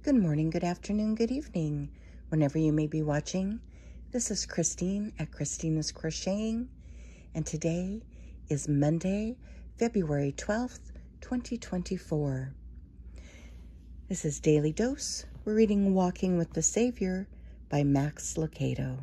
Good morning, good afternoon, good evening, whenever you may be watching. This is Christine at Christina's Crocheting, and today is Monday, February 12th, 2024. This is Daily Dose. We're reading Walking with the Savior by Max Lucado.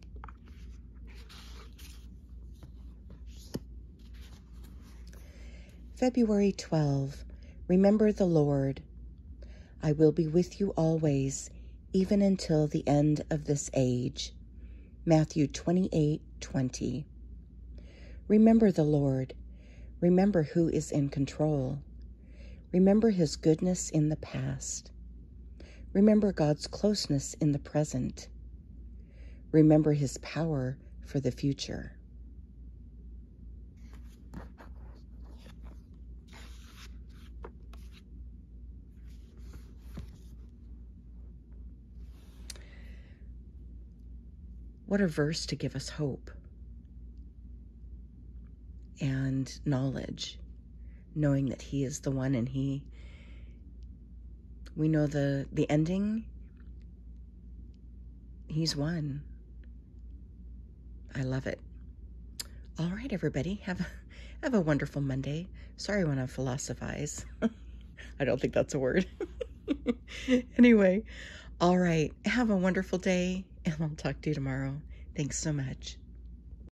February 12. Remember the Lord. I will be with you always, even until the end of this age. Matthew 28:20. Remember the Lord. Remember who is in control. Remember his goodness in the past. Remember God's closeness in the present. Remember his power for the future. What a verse to give us hope and knowledge, knowing that he is the one and we know the ending. He's won. I love it. All right, everybody, have a wonderful Monday. Sorry when I philosophize. I don't think that's a word. Anyway, all right, have a wonderful day, and I'll talk to you tomorrow. Thanks so much.